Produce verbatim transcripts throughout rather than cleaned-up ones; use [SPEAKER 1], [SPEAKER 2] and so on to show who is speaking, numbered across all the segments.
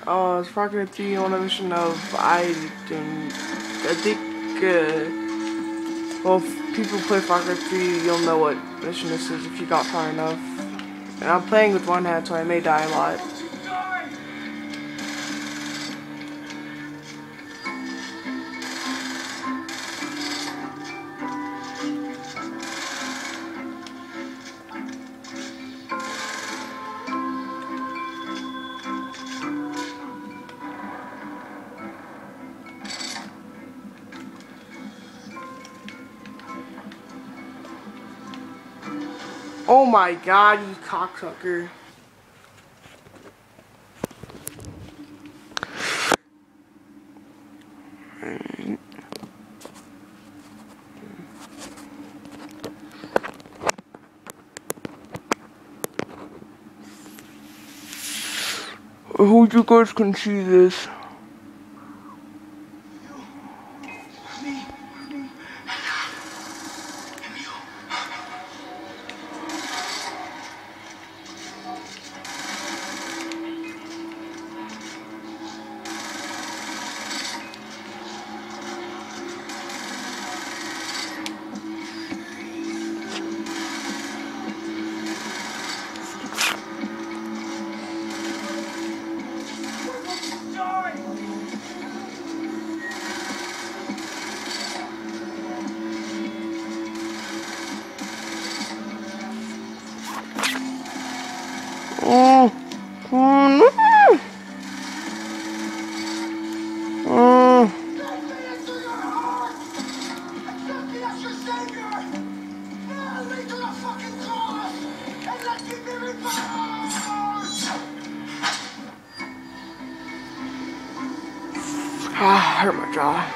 [SPEAKER 1] Uh, it's Far Cry three on a mission of, I don't, I think, uh, well, if people play Far Cry three, you'll know what mission this is if you got far enough. And I'm playing with one hand, so I may die a lot. Oh my god, you cocksucker. I hope you guys can see this. Oh, oh no! Oh. Ah, hurt my jaw.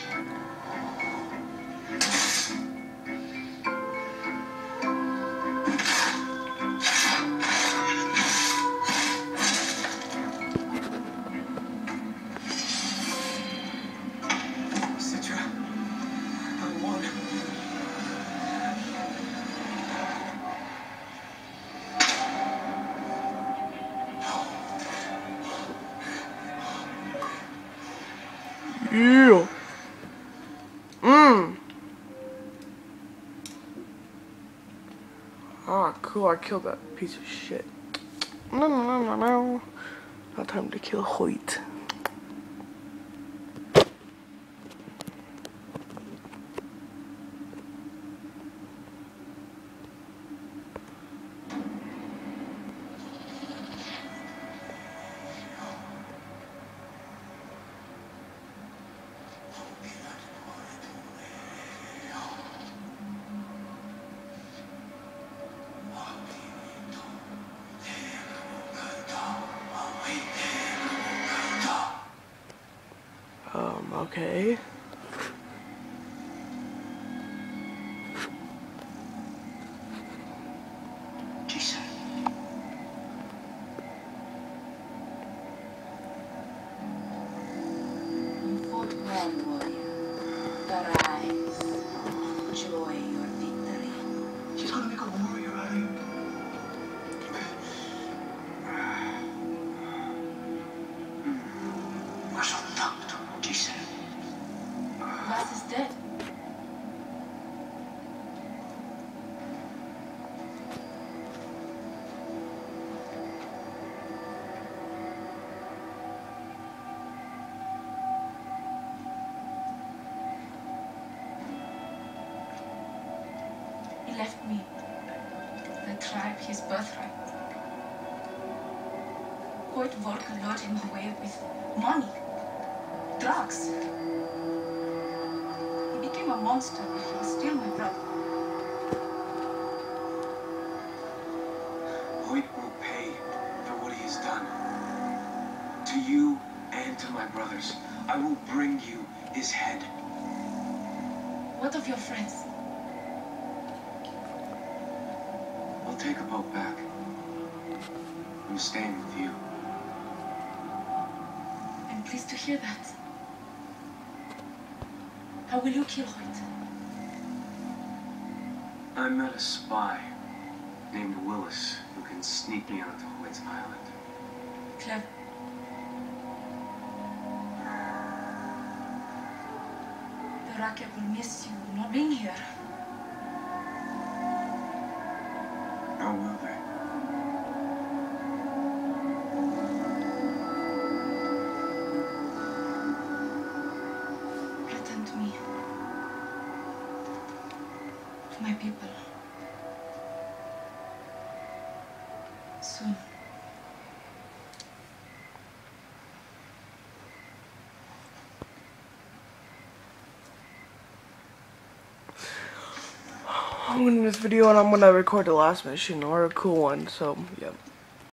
[SPEAKER 1] Yeah. Mmm. Ah, cool. I killed that piece of shit. No, no, no, no, no. Not time to kill Hoyt. Um, okay.
[SPEAKER 2] Jason. You fought well, warrior. Arise. Enjoy your victory. She's gonna make a warrior out of you. Where's your doctor, Jason? Lass is dead. He left me the tribe, his birthright. Hoyt Volker lured him away with money, drugs. He became a monster, but he was still my brother.
[SPEAKER 3] Hoyt will pay for what he has done. To you and to my brothers, I will bring you his head.
[SPEAKER 2] What of your friends?
[SPEAKER 3] I'll take a boat back. I'm staying with you.
[SPEAKER 2] I'm pleased to hear that. How will you kill Hoyt?
[SPEAKER 3] I met a spy named Willis who can sneak me onto Hoyt's island.
[SPEAKER 2] Clever. Raquel will miss you not being here.
[SPEAKER 3] Or will they?
[SPEAKER 2] Return to me. To my people. Soon.
[SPEAKER 1] I'm gonna end this video and I'm gonna record the last mission or a cool one, so yeah.